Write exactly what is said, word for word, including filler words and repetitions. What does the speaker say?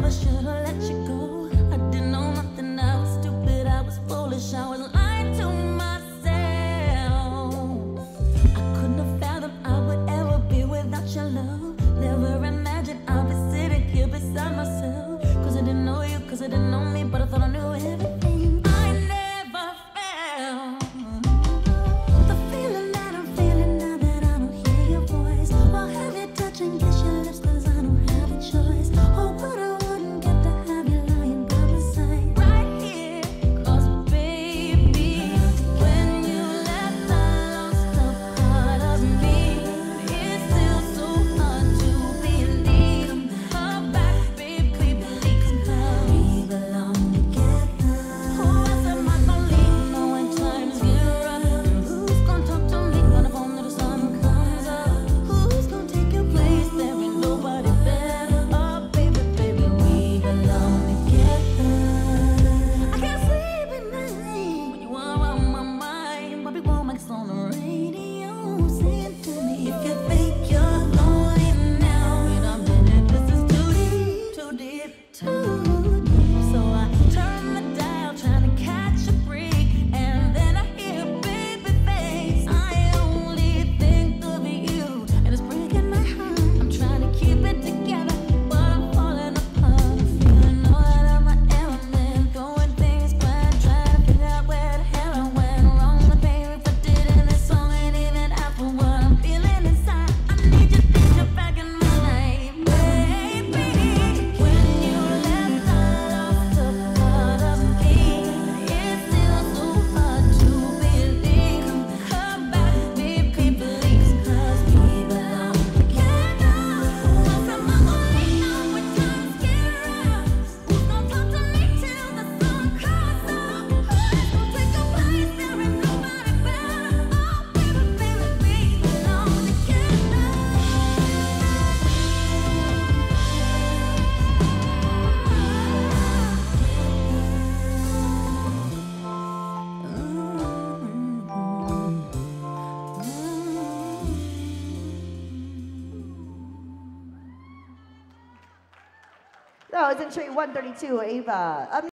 never should've let you go. I didn't know nothing, I was stupid, I was foolish, I was lying to myself. I couldn't have fathomed I would ever be without your love. Never imagined I'd be sitting here beside myself. Cause I didn't know you, cause I didn't know me, but I thought I knew everything. I never felt the feeling that I'm feeling now that I don't hear your voice. Or have you touch and kiss your lips, cause I don't have a choice. Oh, but I wouldn't get to have you lying by my side right here. Cause baby, when you left I lost a part of me. It's still so hard to believe. Come back, baby, please come. We belong together. Oh, I said my only know when times get rough. Who's gonna talk to me on the phone till the sun comes up? Who's gonna take your place? There ain't nobody better. Oh, baby, baby, we belong together. I can't sleep at night when you are on my mind. Bobby Womack's on the radio saying to me, if you think you're lonely now, wait a minute, this is too deep, too deep, too deep. So I turn the dial trying to catch a break, and then I hear baby face. I only think of you, and it's breaking my heart. I'm trying to keep it together, but I'm falling apart. Feeling all out of my element, throwing things back, trying to figure out where the hell I went wrong. The pain reflected in this song, and even after what I'm feeling inside, I need you, need you back in my life, baby. When you left, I lost a part of me. It's still so hard to believe. Come back, baby, please, cause we belong together. I said my only know when times get rough. Who's gonna talk to me till the sun comes up? Who's gonna take your place? There ain't nobody better. Oh, baby, baby, we belong together. That was entry one thirty-two, Ava. Up